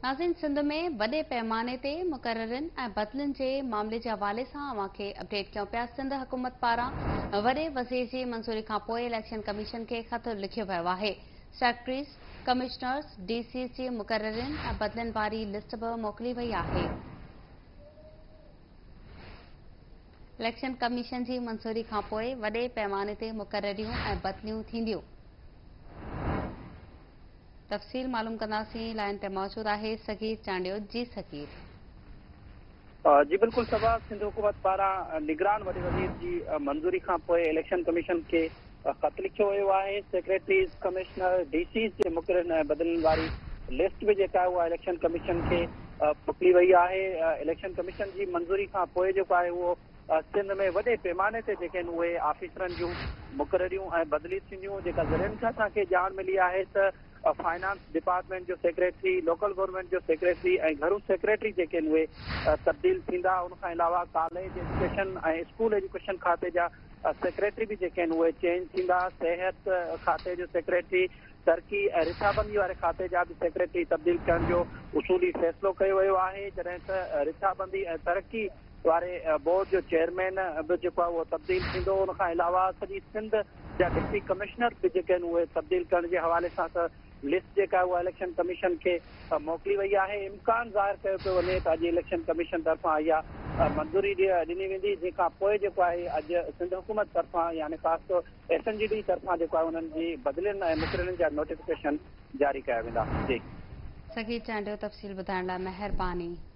नाज़रीन, सिंध में वॾे पैमाने ते मुक़ररनि ऐं बदिलियुनि जे मामले जे हवाले सां अवां खे अपडेट कयूं पिया। सिंध हुकूमत पारां वॾे वज़ीर जी मंज़ूरी खां पोइ इलेक्शन कमीशन खे ख़त लिखियो वियो आहे। सेक्रेटरीज़, कमिश्नर्स, डीसीज़ जी मुक़ररनि ऐं बदिलियुनि वारी लिस्ट बि मोकिली वई आहे। इलेक्शन कमीशन जी मंज़ूरी खां पोइ वॾे पैमाने ते मुक़ररियूं ऐं बदिलियूं थींदियूं। तफ़सील मालूम कंदासीं। लाइन ते मौजूद आहे सगीर चांडियो। जी सगीर। जी बिल्कुल सबा सिंध हुकूमत पारां निगरान वॾे वज़ीर जी मंज़ूरी खां पोइ इलेक्शन कमीशन खे ख़त लिखियो वियो आहे। सेक्रेटरीज़, कमिश्नर, डीसीज़ जे मुक़ररनि ऐं बदिलनि वारी लिस्ट बि जेका आहे उहा इलेक्शन कमीशन खे मोकिली वई आहे। इलेक्शन कमीशन जी मंज़ूरी खां पोइ जेको आहे उहो सिंध में वॾे पैमाने ते जेके आहिनि उहे ऑफिसरनि जूं मुक़ररियूं ऐं बदिली थींदियूं। जेका ज़रियनि खां असांखे ॼाण मिली आहे त फाइनेंस डिपार्टमेंट जो सेक्रेटरी, लोकल गवर्नमेंट जो सेक्रेटरी ऐं घरू सेक्रेटरी जेके आहिनि उहे तब्दील थींदा। उनखां अलावा कॉलेज एजुकेशन ऐं स्कूल एजुकेशन खाते जा सेक्रेटरी बि जेके आहिनि उहे चेंज थींदा। सिहत खाते जो सेक्रेटरी, तरक़ी ऐं रिथाबंदी वारे खाते जा बि सेक्रेटरी तब्दील करण जो उसूली फ़ैसिलो कयो वियो आहे। जॾहिं त रिथाबंदी ऐं तरक़ी वारे बोर्ड जो चेयरमैन बि जेको आहे उहो तब्दील थींदो। उनखां अलावा सॼी सिंध जा डिप्टी कमिश्नर बि जेके आहिनि उहे तब्दील करण जे हवाले सां त लिस्ट जेका आहे उहा इलेक्शन कमीशन खे मोकिली वई आहे। इम्कान ज़ाहिर कयो पियो वञे त अॼु इलेक्शन कमीशन तरफ़ां इहा मंज़ूरी ॾिनी वेंदी, जंहिंखां पोइ जेको आहे अॼु सिंध हुकूमत तरफ़ां यानी ख़ासि तौर SNGD तरफ़ां जेको आहे उन्हनि जी बदिलियुनि ऐं मुक़ररनि जा नोटिफिकेशन जारी कया वेंदा। जी सगीर चांडियो, तफ़सील ॿुधाइण लाइ महिरबानी।